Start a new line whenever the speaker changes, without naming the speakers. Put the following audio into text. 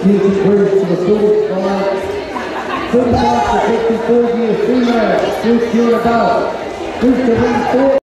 Music brings to the food bar. 35 to 54 years female. Who's about? Who's to win 4?